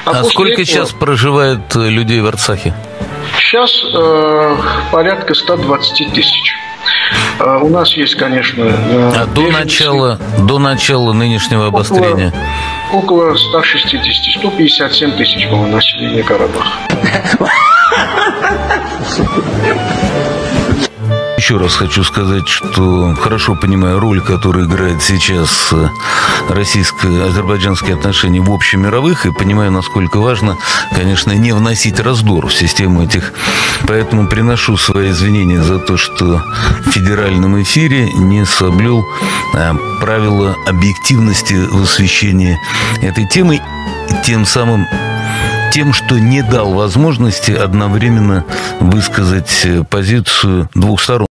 А сколько сейчас проживает людей в Арцахе? Сейчас порядка 120 тысяч. У нас есть, конечно... до начала нынешнего обострения? Около 160, 157 тысяч было населения Карабаха. Еще раз хочу сказать, что хорошо понимаю роль, которую играет сейчас российско-азербайджанские отношения в общемировых, и понимаю, насколько важно, конечно, не вносить раздор в систему этих. Поэтому приношу свои извинения за то, что в федеральном эфире не соблюл правила объективности в освещении этой темы, тем, что не дал возможности одновременно высказать позицию двух сторон.